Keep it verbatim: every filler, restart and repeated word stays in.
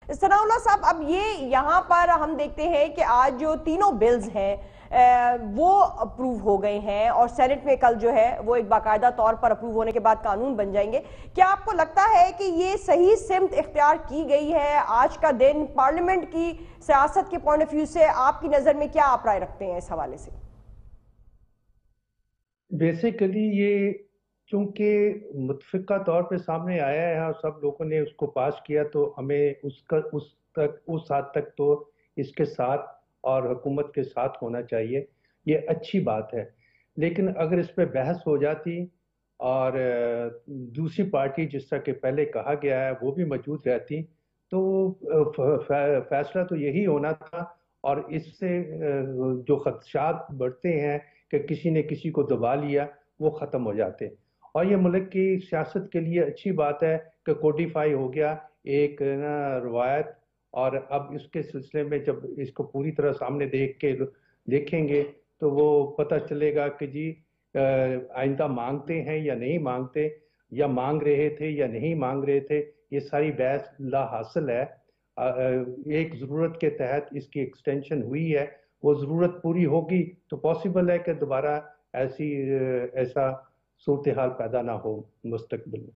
ثناء اللہ صاحب، اب یہ یہاں پر ہم دیکھتے ہیں کہ آج جو تینوں بلز ہیں وہ اپروو ہو گئے ہیں اور سینٹ میں کل جو ہے وہ ایک باقاعدہ طور پر اپروو ہونے کے بعد قانون بن جائیں گے۔ کیا آپ کو لگتا ہے کہ یہ صحیح سمت اختیار کی گئی ہے؟ آج کا دن پارلیمنٹ کی سیاست کے پوائنٹ آف ویو سے آپ کی نظر میں کیا آپ رائے رکھتے ہیں اس حوالے سے؟ بیسیکلی یہ چونکہ متفقہ طور پہ سامنے آیا ہے اور سب لوگوں نے اس کو پاس کیا، تو ہمیں اس کا اس تک اس حد تک تو اس کے ساتھ اور حکومت کے ساتھ ہونا چاہیے۔ یہ اچھی بات ہے، لیکن اگر اس پہ بحث ہو جاتی اور دوسری پارٹی جس طرح کہ پہلے کہا گیا ہے وہ بھی موجود رہتی تو فیصلہ تو یہی ہونا تھا، اور اس سے جو خدشات بڑھتے ہیں کہ کسی نے کسی کو دبا لیا وہ ختم ہو جاتے۔ اور یہ ملک کی سیاست کے لیے اچھی بات ہے کہ کوڈیفائی ہو گیا ایک روایت، اور اب اس کے سلسلے میں جب اس کو پوری طرح سامنے دیکھ کے دیکھیں گے تو وہ پتہ چلے گا کہ جی آئندہ مانگتے ہیں یا نہیں مانگتے، یا مانگ رہے تھے یا نہیں مانگ رہے تھے۔ یہ ساری بحث لا حاصل ہے۔ ایک ضرورت کے تحت اس کی ایکسٹینشن ہوئی ہے، وہ ضرورت پوری ہوگی تو پاسبل ہے کہ دوبارہ ایسی ایسا صورتحال پیدا نہ ہو مستقبل میں۔